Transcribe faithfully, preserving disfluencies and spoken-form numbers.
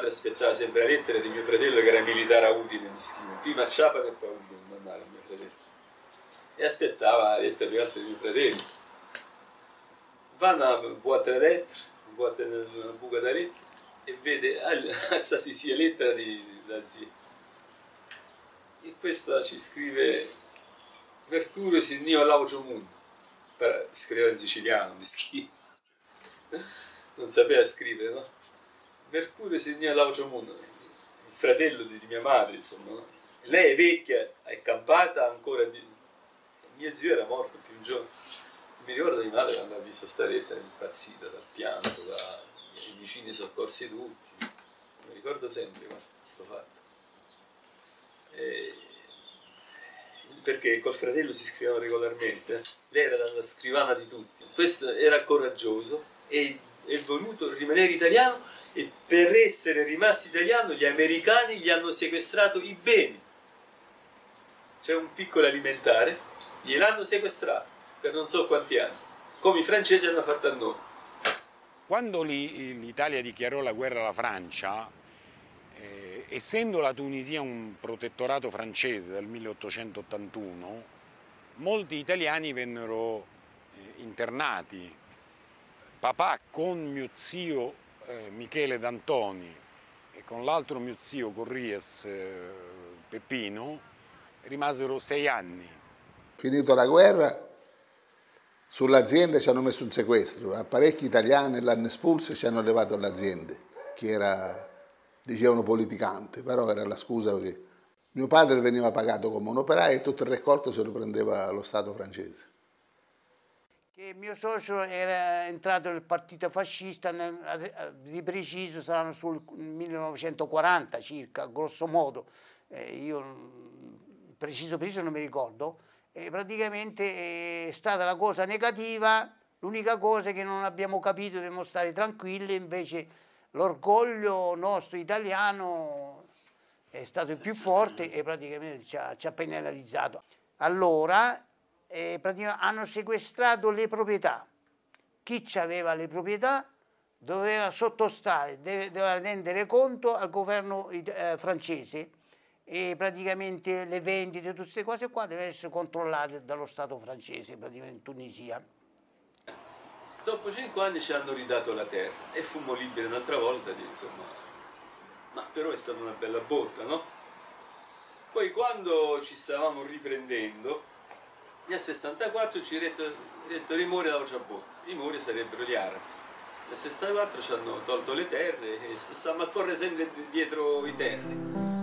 madre aspettava sempre la lettera di mio fratello che era militare a Udine, mischino. Prima a Ciapano e poi a Udine, mandare a mio fratello. E aspettava la lettera più alta di mio fratello. Va una boîte à lettere, una buca da lettere, e vede, alza si sia lettera di, da zia. E questa ci scrive Mercurio si nio all'aucio mondo. Scriveva in siciliano, mischino. Non sapeva scrivere, no? Mercurio si nio all'aucio mondo, il fratello di mia madre, insomma, no? Lei è vecchia, è campata ancora di... Mio zio era morto più giovane. Mi ricordo di madre quando ha visto sta lettera, impazzita dal pianto, dai vicini soccorsi tutti. Mi ricordo sempre questo fatto. E... perché col fratello si scrivevano regolarmente, lei era la scrivana di tutti. Questo era coraggioso e è voluto rimanere italiano, e per essere rimasto italiano gli americani gli hanno sequestrato i beni. C'è un piccolo alimentare, gliel'hanno sequestrato per non so quanti anni, come i francesi hanno fatto a noi. Quando l'Italia dichiarò la guerra alla Francia, eh, essendo la Tunisia un protettorato francese dal milleottocentottantuno, molti italiani vennero eh, internati. Papà con mio zio eh, Michele D'Antoni e con l'altro mio zio Corries eh, Peppino rimasero sei anni. Finito la guerra, sull'azienda ci hanno messo un sequestro, a parecchi italiani l'hanno espulso e ci hanno levato l'azienda, che era, dicevano, politicante, però era la scusa perché mio padre veniva pagato come un operaio e tutto il raccolto se lo prendeva lo Stato francese. Che mio socio era entrato nel partito fascista, nel, di preciso saranno sul millenovecentoquaranta circa, grosso modo, eh, io preciso preciso non mi ricordo, e praticamente è stata la cosa negativa, l'unica cosa è che non abbiamo capito, dobbiamo stare tranquilli, invece l'orgoglio nostro italiano è stato il più forte e praticamente ci ha, ci ha penalizzato. Allora eh, praticamente hanno sequestrato le proprietà, chi aveva le proprietà doveva sottostare, deve, doveva rendere conto al governo eh, francese, e praticamente le vendite, tutte queste cose qua devono essere controllate dallo Stato francese, praticamente in Tunisia. Dopo cinque anni ci hanno ridato la terra e fummo liberi un'altra volta, di, insomma, ma però è stata una bella botta, no? Poi quando ci stavamo riprendendo, nel sessantaquattro ci ha detto rimore la Giabbotti, i muri sarebbero gli arabi. Nel sessantaquattro ci hanno tolto le terre e stiamo a correre sempre dietro i terri.